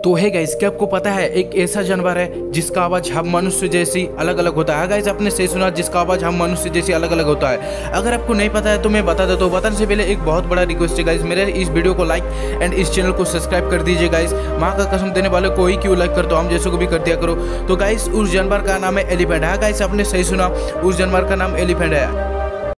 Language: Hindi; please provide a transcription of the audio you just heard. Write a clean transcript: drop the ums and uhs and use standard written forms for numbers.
तो है गाइस, क्या आपको पता है एक ऐसा जानवर है जिसका आवाज हम मनुष्य जैसी अलग अलग होता है। गाइस आपने सही सुना, जिसका आवाज हम मनुष्य जैसी अलग अलग होता है। अगर आपको नहीं पता है तो मैं बता देता हूँ। बताने से पहले एक बहुत बड़ा रिक्वेस्ट है गाइस, मेरे इस वीडियो को लाइक एंड इस चैनल को सब्सक्राइब कर दीजिए गाइस। माँ का कसम देने वाले कोई क्यों लाइक करते हो, हम जैसे को भी कर दिया करो। तो गाइस उस जानवर का नाम है एलिफेंट है। गाइस आपने सही सुना, उस जानवर का नाम एलिफेंट है।